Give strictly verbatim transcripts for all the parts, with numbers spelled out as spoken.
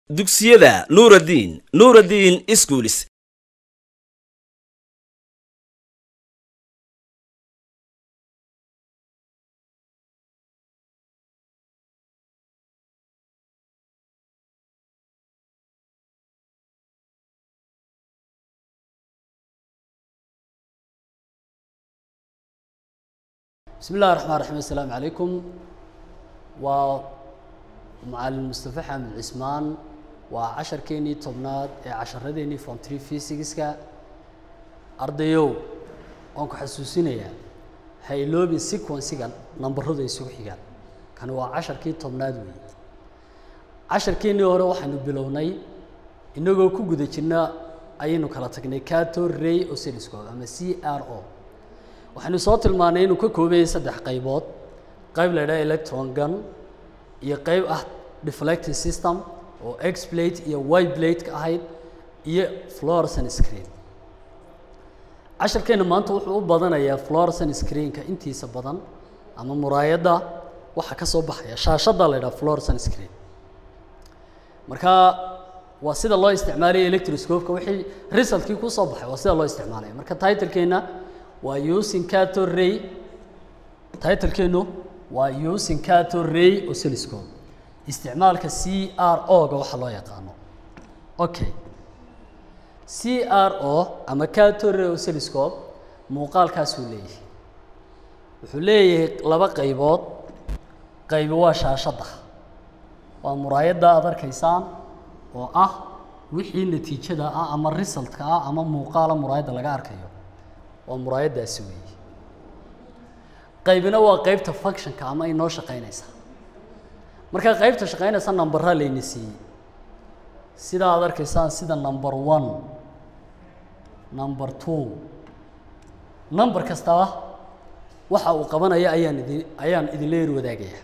dugsiyada Nuruddin Nuruddin Schools بسم الله الرحمن الرحيم السلام عليكم ومعلم مصطفى حامد عثمان وعشر كيني طبنات عشر رديني فون ثري فيزيكس كا أرضيو أنكو حسوسينيا هاي لوبي سيكونس كان نمبر هذا يسوي حاجة كانوا عشر كي طبنات وي عشر كيني ورا وحنو بلوني إنه جو كوجد كنا أينو كلا تكني كاتو ري أوسيلسكو أما سي آر أو waxaanu soo tilmaanay inuu ka kooban yahay saddex qaybood qayb la yiraahdo electron gun iyo qayb ah deflecting system oo X plate iyo Y plate ka ahayd iyo fluorescent screen casharkeena maanta wuxuu u badanayaa fluorescent screen ka intiisa badan ama muraayada waxa ka soo baxaya shaashada la yiraahdo fluorescent screen marka waa sida loo isticmaalayo electroscope ka wixii resultkii ku soo baxay waa sida loo isticmaalayo marka title-keena waa using cathode ray title keeno waa using cathode ray oscilloscope isticmaalka C R O ga waxa loo yaqaano okay C R O ama cathode ray oscilloscope muuqaalkaas uu leeyahay wuxuu leeyahay laba qaybood qayb waa shaashada waa muraayada aad arkaysaan oo ah wixii natiijada ah ama result-ka ah ama muuqaala muraayada laga arkayo ومرايد أسوي قيبنا وقيبته function كأما إنه شقينيسا مركا قيبته شقينيسا نمبرها لينسي سيدا هذا كيسان سيدا نمبر one نمبر two نمبر كستوا وحا وقبنا يا أيان إذن أيان إذن لير وذاقية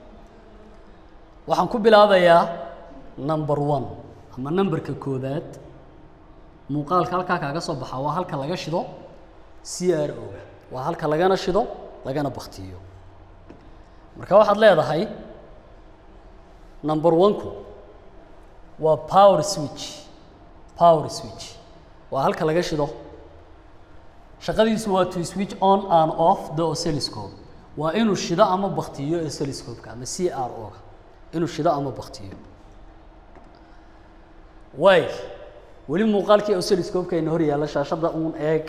وحن كبل هذا يا نمبر one أما نمبر ككودات مقال كالكا كاكا صبحا وهالكا لغا شدو C R O waa halka lagana shido lagana baqtiyo marka waxaad leedahay number one ku waa power switch power switch waa halka laga shido shaqadiisu waa to switch on and off the oscilloscope waa inuu shido ama baqtiyo oscilloscope-ka ama C R O ga inuu shido ama baqtiyo way wali muuqaalkii oscilloscope-ka in hor yaala shaashada uun eeg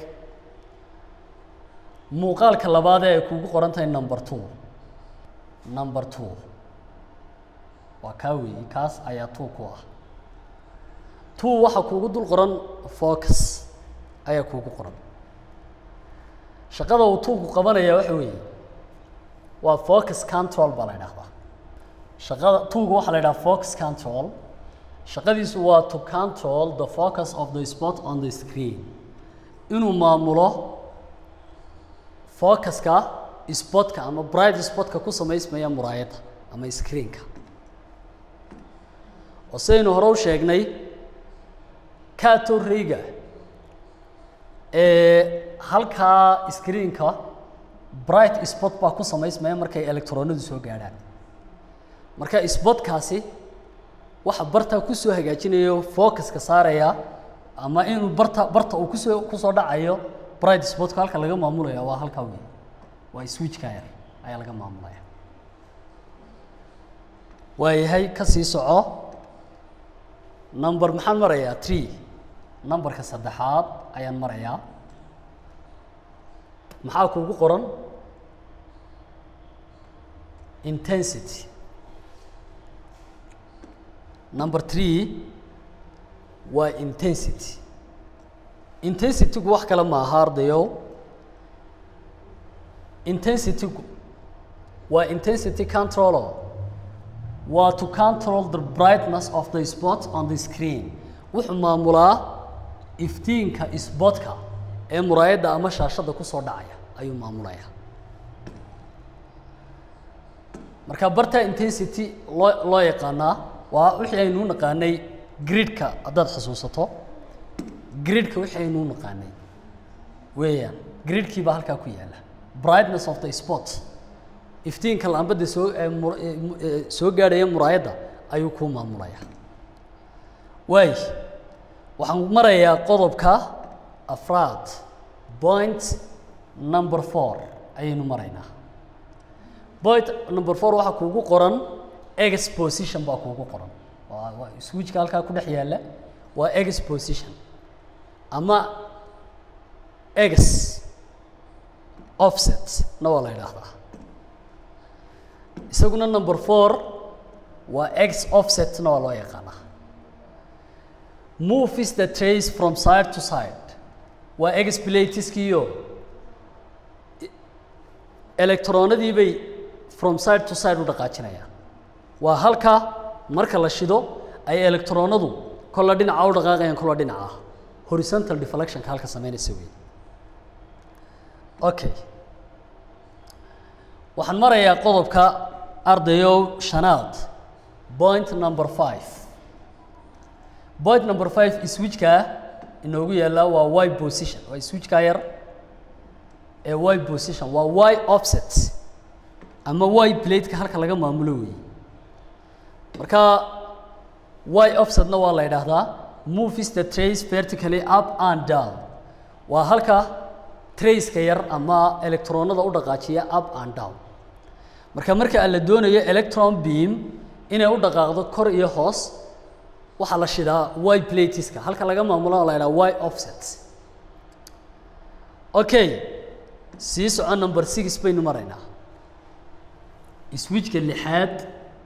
muuqaalka labaad ee kuugu qoran tahay number two number two waa ka weey kaas ayaa two ku ah two waxa kuugu dul qoran focus ayaa kuugu qoran shaqada uu two ku qabanaya waxa weey waa focus control baa la yiraahdaa shaqada two waxa la yiraahdaa focus control shaqadiisu waa to control the focus of the spot on the screen inuu maamulo focus ka spot ka ama bright spot ka ku sameysmaya muraayada ama screen ka oo saynu hore u sheegnay cathode ray-ga ee halka screen ka bright spot ba ku sameysmaya markay electronadu soo gaaraan marka spot kaasi waxa barta ku soo hagaajinayo focus ka saaraya ama inuu barta barta uu ku soo ku soo dhacayo bright spot ka halka laga maamulayo waa halka weey waa switch ka yar ayaa laga maamulaya way hay ka sii soco number maxaan marayaa three numberka saddexaad ayaan marayaa maxaa kuugu qoran intensity number three waa intensity intensity wax kala ma ahaardayo intensity waa intensity control waa to control the brightness of the spot on the screen wuxuu maamulaa iftiinka spotka ee muraayada ama shaashada ku soo dhacaya ayuu maamulaya marka barta intensity loo loo yaqaana waa wixii aynu naqaanay grid-ka hadaad xasuusato grid-ka wixii aynu naqaanay weeyaan grid-kii baa halka ku yaala brightness of the spot iftiinka laambada soo soo gaaraya muraayada ayuu ku maamulaya waay waxaan marayaa qodobka afraad point number four ayaynu maraynaa point number four waxaa kuugu qoran x position baa kuugu qoran waa waa switchka halkaa ku dhex yaalla waa x position ama x offset na waa la yidhaahdaa isaguna number four waa x offset na waa loo yaqaanaa moves the trace from side to side waa x plateskio electronadii bay from side to side u dhaqaajinayaan waa halka marka la shido ay electronadu kolla dhinaca u dhaqaaqayaan kolla dhinaca horizontal deflectionka halka sameynaysa weey okay waxaan marayaa qodobka ardayow shanaad point number five point number five switchka inoogu yaalla waa y position waa switchka yar ee y position waa y offset ama y plateka halka laga maamulo weey marka y offsetna waa la yidhaahdaa moves the trace vertically up and down waa halka traceka yar ama electronada u dhaqaajiya up and down marka marka la doonayo electron beam inay u dhaqaaqdo kor iyo hoos waxa la shidaa y plateska halka laga maamulo la yidhaahdaa y offset okay sii socon number six baynu maraynaa switchka lixaad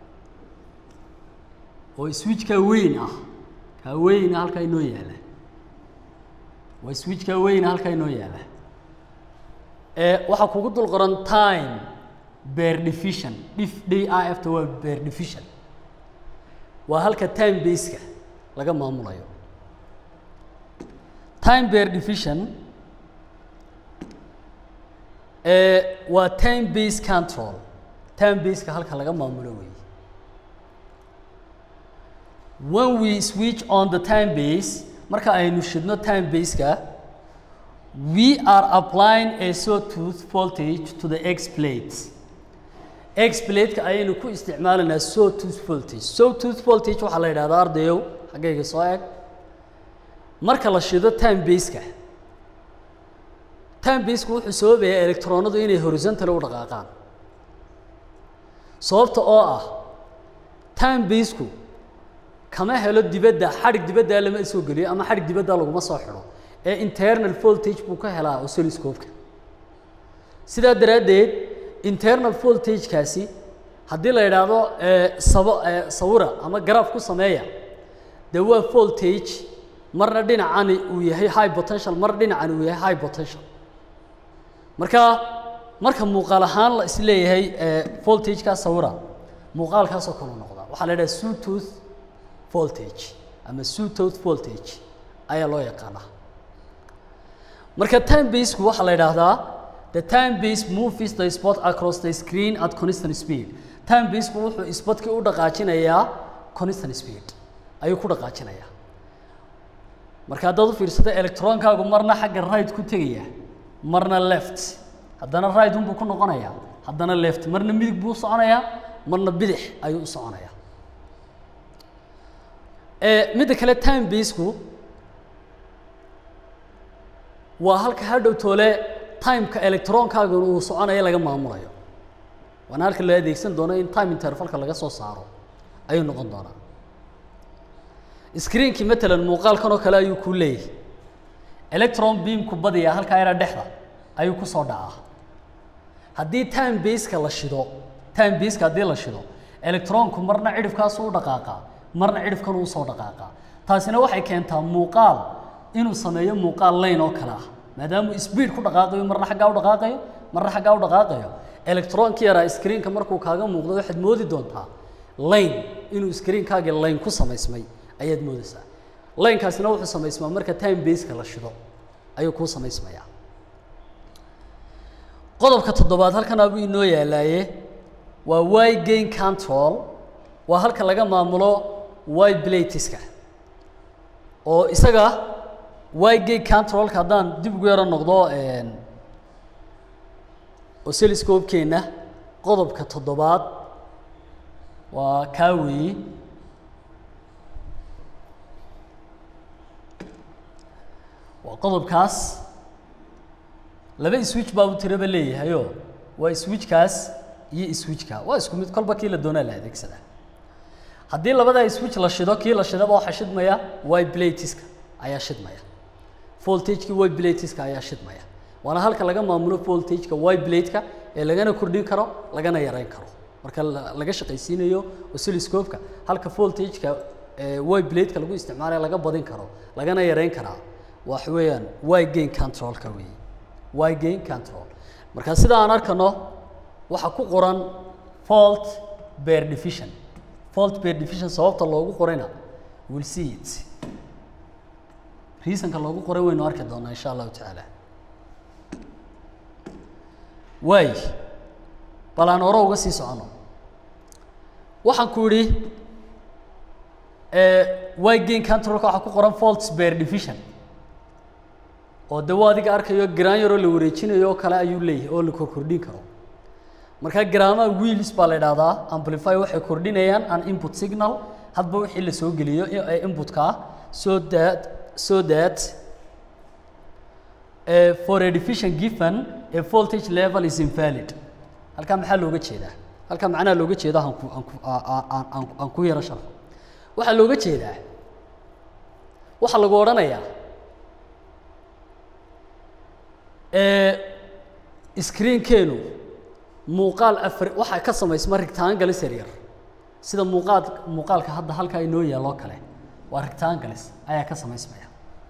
oo switchka weyn ah ka weyn halka inoo yaala waa switchka weyn halka inoo yaala ee waxa kugu dul qoran time per division if d i f to per division waa halka time base-ka laga maamulayo time per division ee waa time base control time base-ka halka laga maamulo weey when we switch on the time base marka aynu shidno time base-ka we are applying a sawtooth voltage to the X plate X plate-ka ayaynu ku isticmaalanaa sawtooth voltage sawtooth voltage waxaa la yidhahdaa ardayow xaggayga soo eg marka la shido time base-ka time base-ku wuxuu sababayaa electronadu inay horizontal u dhaqaaqaan sababta oo ah time base-ku kama helo dibadda xarig dibadda lama soo geliyo ama xarig dibadda laguma soo xiro ee internal voltage buu ka helaa oscilloscope-ka sidaa daraadeed internal voltage kaasi haddii la yidhaahdo sabo sawira ama graph ku sameeya dee waa voltage marna dhinacani uu yahay high potential marna dhinacani uu yahay high potential marka marka muuqaal ahaan la isleeyahay voltage-ka sawira muuqaalkaasoo kale noqda waxaa la yidhaha sawtooth voltage ama sawtooth voltage ayaa loo yaqaanaa marka time base-ku waxaa la yidhaahdaa the time base moves the spot across the screen at constant speed time base-ku wuxuu spotkii u dhaqaajinayaa constant speed ayuu ku dhaqaajinayaa marka haddaad u fiirsato electronkaagu marna xagga right ku tegaya marna left haddana right unbuu ku noqonayaa haddana left marna midig buu u soconayaa marna bidix ayuu u soconayaa ee midda kale time base-ku waa halka hadhow toole timeka electronkaaga uu soconayo laga maamulayo waana halka la adeegsan doono in time intervalka laga soo saaro ayuu noqon doonaa screenkii matalan muuqaalkan oo kale ayuu ku leeyahay electron beamku badiyaa halka yara dhexda ayuu ku soo dhacaa haddii time base-ka la shido time base-ka haddii la shido electronku marna cidhifkaas u dhaqaaqaa marna cidhifkan uu soo dhaqaaqaa taasina waxay keentaa muuqaal inuu sameeyo muuqaal lane oo kale ah maadaama speed ku dhaqaaqayo marna xaggaa u dhaqaaqayo marna xaggaa u dhaqaaqayo electronki yaraa screen-ka markuu kaaga muuqdo waxaad moodi doontaa lane inuu screen-kaagii lane ku samaysmay ayaad moodaysaa lane-kaasina wuxuu samaysmaa marka time base-ka la shido ayuu kuu samaysmayaa qodobka toddobaad halkan abuu inoo yaalaaye waa y gain control waa halka laga maamulo y plateska oo isaga y gain controlka haddaan dib ugu yaro noqdo oscilloscope-keena qodobka toddobaad waa kaa weeye waa qodobkaas laba switch baa uu tiraba leeyahayo waa switchkaas iyo switchka waa isku mid kolba kii la doonaa la adeegsadaa haddii labada switch la shido kii la shidaba waxa shidmaya y plateiska ayaa shidmaya voltage-ki y plateiska ayaa shidmaya waana halka laga maamulo voltage-ka y plate-ka ee lagana kordhin karo lagana yareyn karo marka laga shaqaysiinayo oscilloscope-ka halka voltage-ka y plate-ka lagu isticmaalayo laga badin karo lagana yareyn karaa wax weeyaan y gain control-ka weey y gain control marka sida aan arkano waxa ku qoran fault per division fault per division sababta loogu qorayna we'll see it reason-ka loogu qoray waynu arki doonaa insha Allah ta'ala way balaan hore uga sii socono waxaan ku yiri ee y gain control-ka waxa ku qoran fault per division oo dawaadiga arkayo granular la wareejinayo kale ayuu leeyahay oo la kordhin karo marka grama wheels baa la yiraahdaa amplify waxay kordhinayaan an input signal hadba wixii la soo geliyo ee input-ka so that so that uh, for a division given a voltage level is invalid halka maxaa looga jeedaa halka macnaha looga jeedaa aan ku aan aan ku yara sharax waxa looga jeedaa waxa lagu oranayaa ee screen keenu muuqaal afar waxa ka samaysma rectangle yaryar sida muuqaal muuqaalka hadda halka ay noo yaalo kale waa rectangles ayaa ka samaysmaya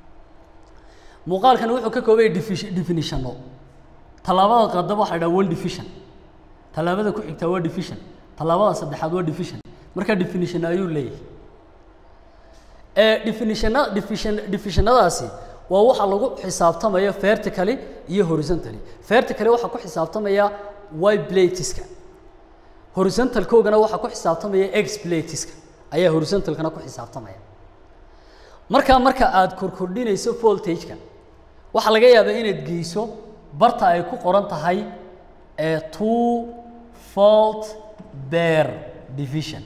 muuqaalkan wuxuu ka koobay definition talaabada qadab waxa dhaw one division talaabada ku xigta waa division talaabada saddexaad waa division marka definition ayuu leeyahay ee definition division divisionadaasi waa waxa lagu xisaabtamayo vertically iyo horizontally vertically waxa ku xisaabtamaya y plateiska horizontal koogana waxa ku xisaabtamaya x plateiska ayaa horizontal kana ku xisaabtamaya marka marka aad kordhinayso voltage-ka waxa laga yaabaa inaad geyso barta ay ku qoran tahay ee two volt per division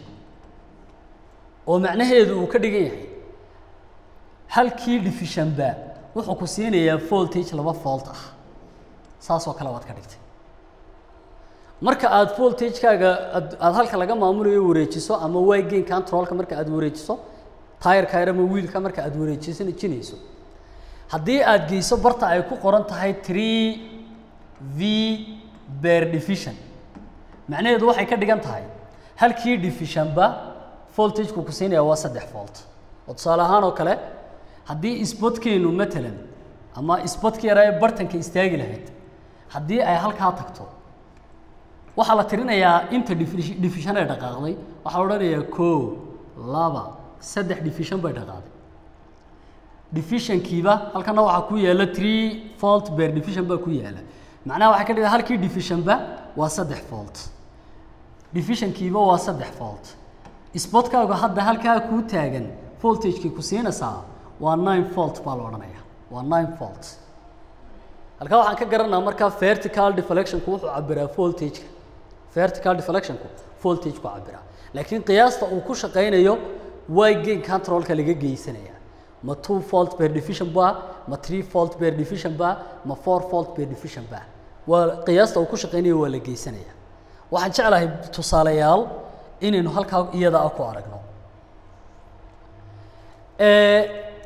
oo macnaheedu uu ka dhigan yahay halkii division ba wuxuu ku siinayaa voltage laba volt ah saas oo kale waad ka dhigtay marka aad voltage-kaaga aad halka laga maamulayo wareejiso ama y gain control-ka marka aad wareejiso tire-ka ama wheel-ka marka aad wareejisanayso haddii aad geyso barta ay ku qoran tahay three v per division macnaheedu waxay ka dhigan tahay halkii division ba voltage-ku ku siinayaa waa saddex volt oo tusaale ahaan oo kale haddii spot-keenu matalan ama spot-ka yaraa ee bartanka istaagi lahayd haddii ay halkaa tagto waxaa la tirinayaa inta division ay dhaqaaqday waxaa la odhanayaa koo laba saddex division bay dhaqaaqday division-kiiba halkana waxaa ku yaala three volt per division baa ku yaala macnaha waxay ka dhigan halkii division ba waa saddex volt division-kiiba waa saddex volt spot-kaagu hadda halkaa kuu taagan voltage-kii ku siinaysaa waa nine volt baa la odhanayaa waa nine volt halkaa waxaan ka garanaa markaa vertical deflection-ku wuxuu cabiraa voltage-ka vertical deflection-ku voltage-ku cabiraa laakiin qiyaasta uu ku shaqaynayo y gain control-ka laga geysanaya ma two volt per division ba ma three volt per division ba ma four volt per division ba waa qiyaasta uu ku shaqaynayo waa la geysanaya waxaan jeclahay tusaalayaal inaynu halkaa iyada ah ku aragno ee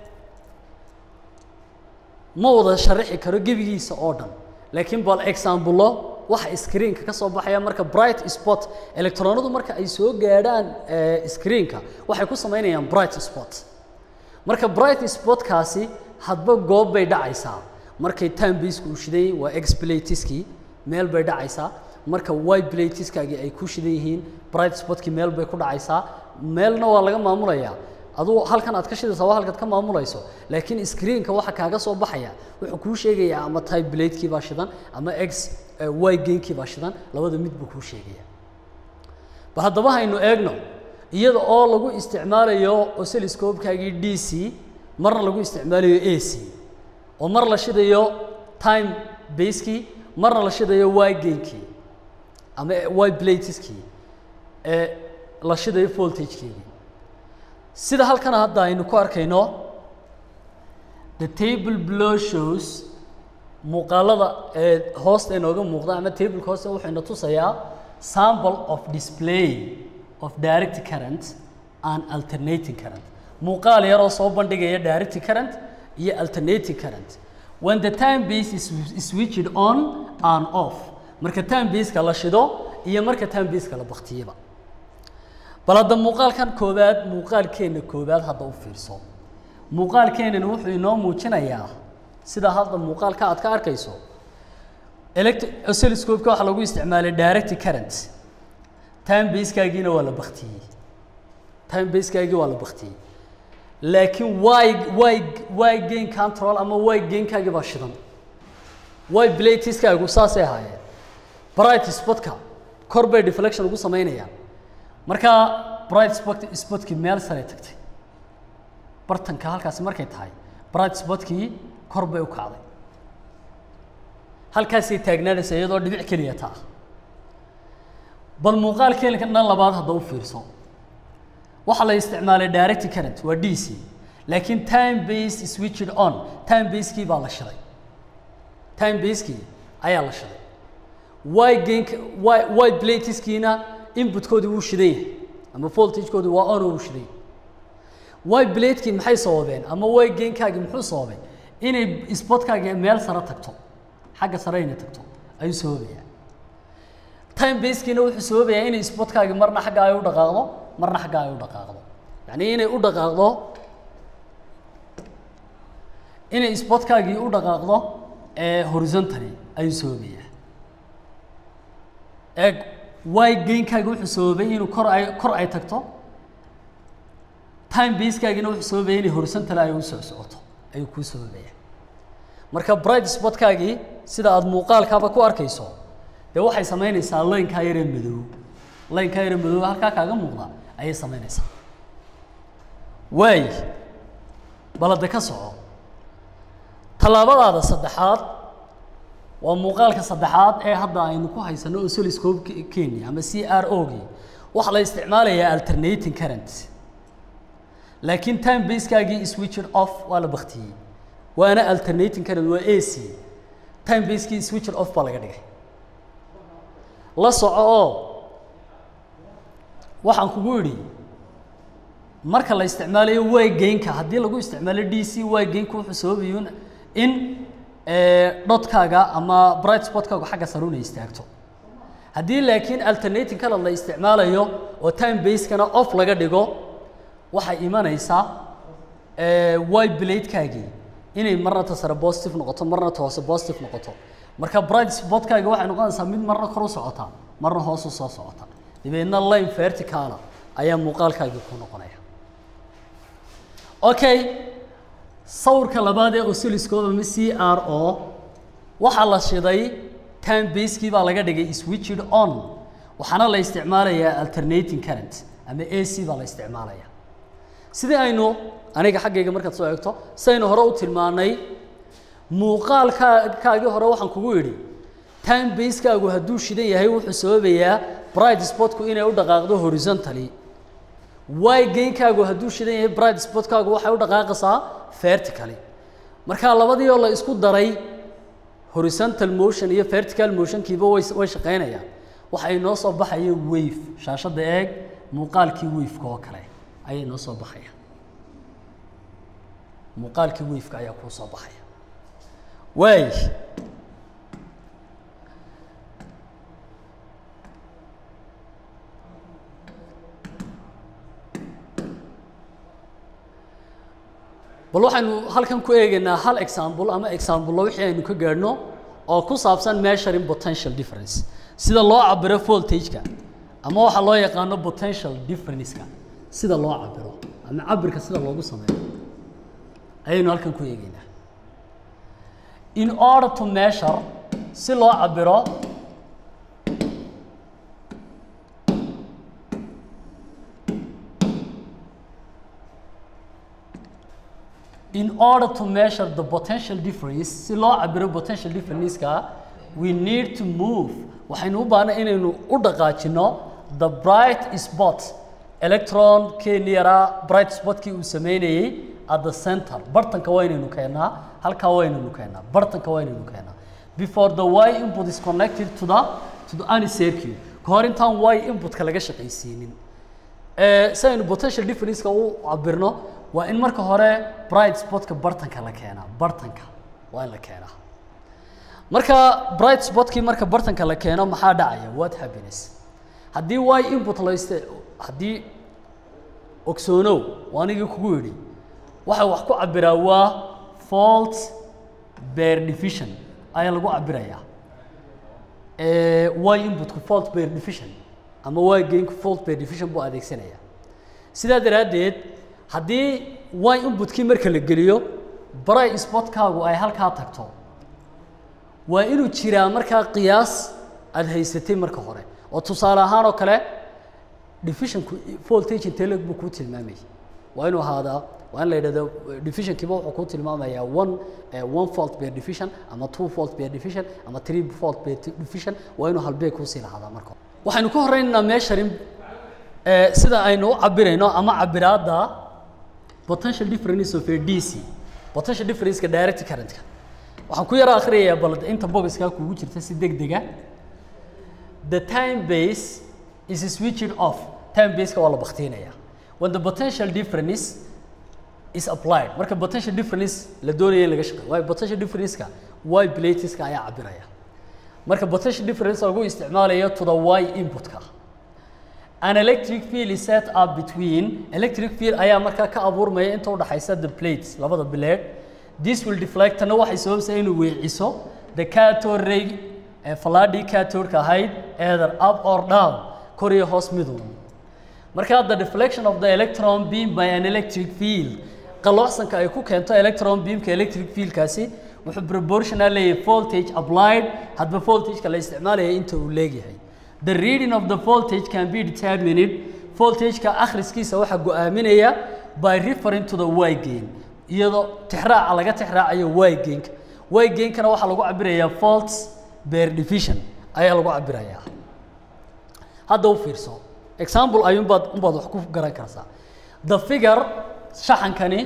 ma wada sharaxi karo gebigiisa oo dhan laakiin bal example waxa screen-ka ka soo baxaya marka bright spot electronadu marka ay soo gaadhaan screen-ka waxay ku sameynayaan bright spot marka bright spot-kaasi hadba goob bay dhacaysaa markay time base-ku shiday waa x plateiski meel bay dhacaysaa marka y plateiskaagi ay ku shidan yihiin bright spot-ki meel bay ku dhacaysaa meelna waa laga maamulayaa aduu halkan aad ka shidaysaa waa halkaad ka maamulayso laakiin screen-ka waxa kaaga soo baxaya wuxuu kuu sheegayaa ama type blade-kii baa shidan ama x y gain-kii baa shidan labada mid buu kuu sheegaya ba haddaba haynu eegno iyada oo lagu isticmaalayo oscilloscope-kaagii d c marna lagu isticmaalayo a c oo mar la shidayo time base-kii marna la shidayo y gain-kii ama y plateiskii ee la shidayo voltage-keedii sida halkan hadda aynu ku arkayno the table below shows muuqaalada ee hoosta inooga muuqda ama table hoosta wuxuu ina tusayaa sample of display of direct current and alternating current muuqaal yar oo soo bandhigaya direct current iyo alternating current when the time base is switched on and off marka time base ka la shido iyo marka time base ka la baqtiyaba bal hadda muuqaalkan koobaad muuqaalkeena koobaad hadda u fiirso muuqaalkeena wuxuu inoo muujinayaa sida hadda muuqaalka aad ka arkayso electric oscilloscope-ka waxa lagu isticmaalay direct current time base-kaagiina waa la baqtiyay time base-kaagii waa la baqtiyay laakiin why why why gain control ama why gain-kaagii baa shidan why plates-kaagu saasay ahaayeen bright spot-ka kor bay deflection ugu samaynayaan marka bright spot spot-kii meel sare tagtay bartanka halkaasi markay tahay bright spot-kii kor bay u kacday halkaasay taagnaanaysa iyadoo dhibic keliya taa bal muuqaalkeena kan labaad hadda u fiirso waxa la isticmaalay direct current waa D C laakiin time based switched on time based-kii baa la shiday time based-kii ayaa la shiday why gain why why plates-kiina input-koodii wuu shidan yahay ama voltage-koodii waa on uu shiday why plate-kii maxay sababeen ama why gain-kaagii muxuu sababay inay spot-kaagii meel sare tagto xagga sare inay tagto ayuu sababayaa time base-kiina wuxuu sababayaa inay spot-kaagii marna xagga ay u dhaqaaqdo marna xagga ay u dhaqaaqdo yacni inay u dhaqaaqdo inay spot-kaagii u dhaqaaqdo ee horizontally ayuu sababayaa eeg why gain-kaagii wuxuu sababay inuu kor ay kor ay tagto time base-kaagina wuxuu sababaya inay horizontally ay u soo socoto ayuu kuu sababaya marka bright spot-kaagii sida aad muuqaalkaaba ku arkayso dee waxay samaynaysaa line-kaa yaree madow line-kaa yaree madow halkaa kaaga muuqda ayay samaynaysaa waay balada ka soco tallaabadaada saddexaad waa muuqaalka saddexaad ee hadda aynu ku haysano oscilloscope-keeni ama C R O-gii waxaa la isticmaalayaa alternating current laakiin time base-kaagii switched off waa la baktiyey waana alternating current waa A C time base-kii switched off baa laga dhigay la soco oo waxaan kugu idhi marka la isticmaalayo way gain-ka haddii lagu isticmaalo D C way gain-ka wuxuu sababayo in dhotkaaga ama bright spot-kaagu xagga sare una istaagto haddii laakiin alternating current la isticmaalayo oo time base-kana off laga dhigo waxay imanaysaa y blade-kaagii inay marna ta sare positive noqoto marna ta hoose positive noqoto marka bright spot-kaagii waxay noqonaysaa mid marna kor u socota marna hoos u soo socota dabeedna line vertical ayaa muuqaalkaagii ku noqonaya okay sawirka labaad ee oscilloscope ama C R O waxaa la shiday time base-kii baa laga dhigay switched on waxaana la isticmaalayaa alternating current ama A C baa la isticmaalayaa sidii aynu aniga xaggayga markaad soo eegto saynu hore u tilmaanay muuqaalkaagii hore waxaan kugu idhi time base-kaagu hadduu shidan yahay wuxuu sababayaa bright spot-ku inay u dhaqaaqdo horizontally y gain-kaagu hadduu shidan yahay bright spot-kaagu waxay u dhaqaaqaysaa vertically marka labadii oo la isku daray horizontal motion iyo vertical motion-kiiba way way shaqaynayaan waxa inoo soo baxaya wave shaashadda eeg muuqaalkii wave-ka oo kale ayay noo soo baxaya muuqaalkii wave-ka ayaa kuu soo baxaya waay bal waxaynu halkan ku eegaynaa hal example ama example wixii aynu ka gaadhno oo ku saabsan measuring potential difference sida loo cabiro voltage-ka ama waxa loo yaqaano potential difference-ka sida loo cabiro ama cabirka sida loogu sameeyo ayaynu halkan ku eegaynaa in order to measure si loo cabiro in order to measure the potential difference si loo cabiro potential difference-ka we need to move waxaynu u baahnaa inaynu u dhaqaajino the bright spot electron keeniyara bright spot-kii uu sameynayay at the center bartanka waa inaynu keenaa halkaa waa inaynu keenaa bartanka waa inaynu keenaa before the y input is connected to the to the any circuit ka hor intaan y inputka laga shaqaysiinin ee saynu potential difference-ka u cabirno waa in marka hore bright spot-ka bartanka la keenaa bartanka waa in la keenaa marka bright spot-kii marka bartanka la keeno maxaa dhacaya what happiness haddii y input la iste haddii ogsoonow waanigii kugu yidhi waxa wax ku cabiraa waa fault bear division ayaa lagu cabirayaa ee y inputku fault bear division ama y gainku fault bear division buu adeegsanayaa sidaa daraaddeed haddii y inputkii marka la geliyo bright spot-kaagu ay halkaa tagto waa inuu jiraa markaa qiyaas aad haysatay marka hore oo tusaale ahaan oo kale divisionku voltage inteleg buu ku tilmaamayay waa inuu ahaadaa waa in la yidhahdo divisionkiiba wuxuu ku tilmaamayaa one one fault bear division ama two fault bear division ama three fault bear division waa inuu halbeeg kusii lahaadaa marka waxaynu ka horeynaynaa meesharin sida aynu u cabirayno ama cabiraadda potential difference of a D C potential difference-ka direct current-ka waxaan ku yara akhriyayaa bal inta boxka kugu jirta si degdeg ah the time base is switched off time base-ka waa la baktiinaya when the potential difference is applied marka potential difference la doonayo in laga shaqeeyo waa potential difference-ka y plateska ayaa cabiraya marka potential difference lagu isticmaalayo to the y input-ka an electric field is set up between electric field ayaa marka ka abuurmaya inta u dhaxaysa the plates labada blade this will deflect ana waxay sababtaa inuu weeciso the cathode ray ee falaadhi cathode-ka ahayd either up or down kor iyo hoos midun marka the deflection of the electron beam by an electric field qaloosanka ay ku keento electron beamka electric field-kaasi wuxuu proportional leeyahay voltage applied hadba voltage-ka la isticmaalayo inta uu leeyahay the reading of the voltage can be determined voltage-ka akhriskiisa waxa go'aaminaya by referring to the y gain iyadoo tixraaca laga tixraacayo y gain-ka y gain-kana waxa lagu cabirayaa fault bear division ayaa lagu cabirayaa hadda u fiirso example ayuun baad un baad wax ku garan kartaa the figure shaxankani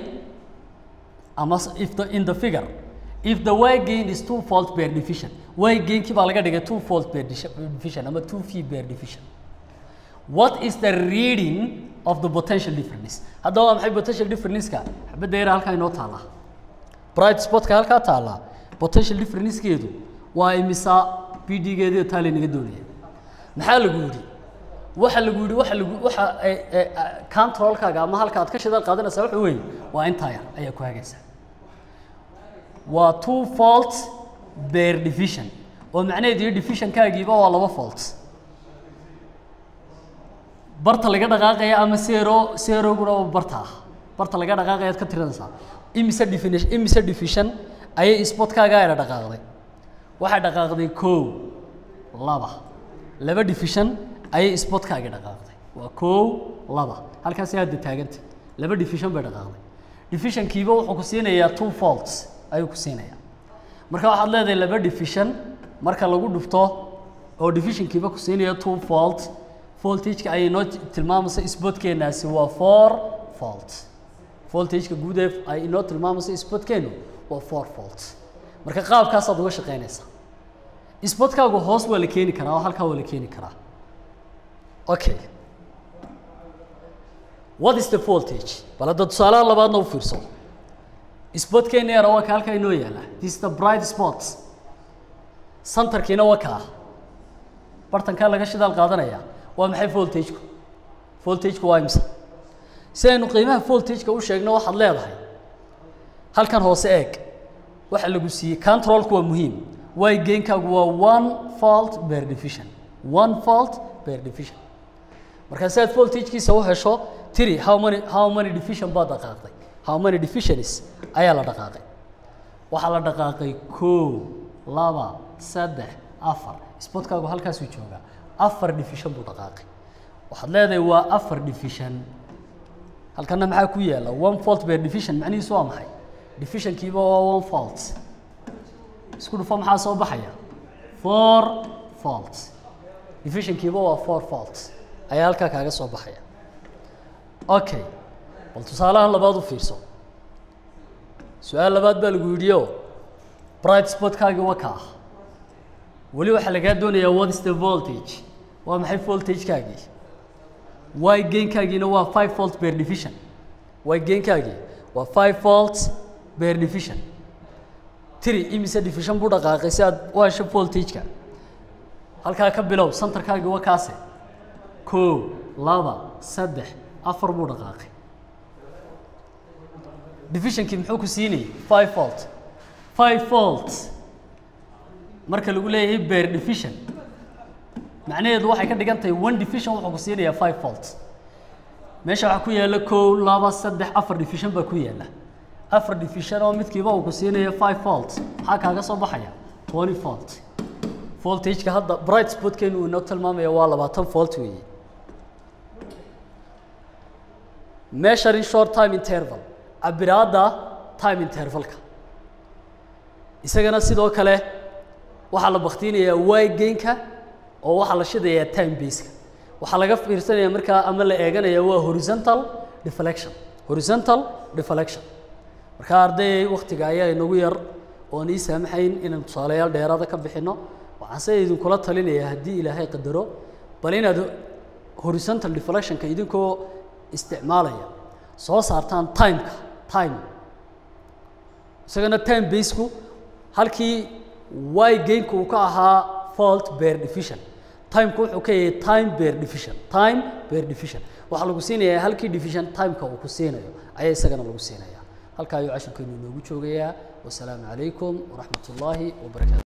ama if the in the figure if the y gain is two fault bear division y gain-kii baa laga dhigay two fault bear division ama two phi bear division what is the reading of the potential difference hadda waa maxay potential difference-ka xabadda yar halkaa inoo taala bright spot-ka halkaa taala potential difference-keedu waa imisa P D-geedu taale naga doonaya maxaa lagu yidhi waxa lagu yidhi waxa lagu waxa control-kaaga ama halka aad ka shidal qaadanaysaa waxa weeye waa intaa yar ayaa ku hagaysa waa two fault bear division oo macnaheedu division-kaagiiba waa laba fault barta laga dhaqaaqaya ama zero zero guna barta barta laga dhaqaaqaya ka tiranaysaa imisa definition imisa division ayay spot-kaaga ay dhaqaaqday waxa dhaqaaqday kow laba laba division ayay spot-kaaga dhaqaaqday waa kow laba halkaas aad taagantay laba division bay dhaqaaqday division-kiiba wuxuu ku siinayaa two faults ayuu ku siinayaa marka waxaad leedahay laba division marka lagu dhufto oo division-kiiba ku siinaya two faults voltage-ka ay noo tilmaamayso spot-keenaasi waa four faults voltage-ka guud ee ay noo tilmaamayso spot-keenu waa four faults marka qaabkaas aad uga shaqeynaysaa spot-kaagu hoos waa la keeni karaa oo halkaa waa la keeni karaa okay what is the voltage bal hadda tusaalaha labaadna u fiirso spot-keena yara waa ka halkaa inoo yaala this is the bright spots centerkiina waa kaa bartankaa laga shidaal qaadanaya waa maxay voltage-ku voltage-ku waa imisa si aynu qiimaha voltage-ka u sheegno waxaad leedahay halkan hoose eeg waxa lagu siiyey control-ku waa muhiim y gain-kaagu waa one fault bear division one fault bear division marka si aad voltage-kiisa u hesho tiri how many how many division baad dhaqaaqday how many divisions ayaa la dhaqaaqay waxaa la dhaqaaqay kow laba saddex afar spot-kaagu halkaasuu joogaa afar division buu dhaqaaqay waxaad leedahay waa afar division halkana maxaa ku yaala one fault bear division macnihiisu waa maxay division-kiiba waa one fault isku dhufo maxaa soo baxaya four faults division-kiiba waa four faults ayaa halkaa kaaga soo baxaya okay bal tusaalahan labaad u fiirso su-aal labaad baa lagu yidhi oo bright spot-kaagii waa kaa weli waxaa lagaa doonayaa what is the voltage waa maxay voltage-kaagii y gain-kaagiina waa five volt per division y gain-kaagii waa five volt per division tiri imise division buu dhaqaaqay si aad u hesho voltage-ka halkaa ka bilow centerkaagii waa kaase kow laba saddex afar buu dhaqaaqay divisionkii muxuu ku siinayay five volt five volt marka lagu leeyahay per division macnaheedu waxay ka dhigan tahay one division wuxuu ku siinayaa five volt meesha waxaa ku yaala kow laba saddex afar division baa ku yaala afar division oo midkiiba uu ku siinaya five volt maxaa kaaga soo baxaya twenty volt voltage-ka hadda bright spot-keenu uu inoo tilmaamaya waa labaatan volt weeye measuring short time interval cabiraadda time intervalka isagana sidoo kale waxaa la baktiinayaa y gain-ka oo waxaa la shidayaa time base-ka waxaa laga fiirsanayaa markaa ama la eeganaya waa horizontal deflection horizontal deflection marka arday waqtiga ayaa inagu yar oo nii saamaxayn inaan tusaalayaal dheeraada ka bixino waxaan se idinkula talinayaa haddii ilaahay qadaro bal inaad horizontal deflectionka idinkoo isticmaalaya soo saartaan timeka time isagana time base-ku halkii y gain-ku uu ka ahaa volt per division time-ku wuxuu ka yahay time per division time per division waxaa lagu siinayaa halkii division time-ka uu ku siinayo ayaa isagana lagu siinayaa halkaa ayuu casharkeenu inoogu joogayaa wasalaamu calaykum waraxmat ullaahi wabarakaatu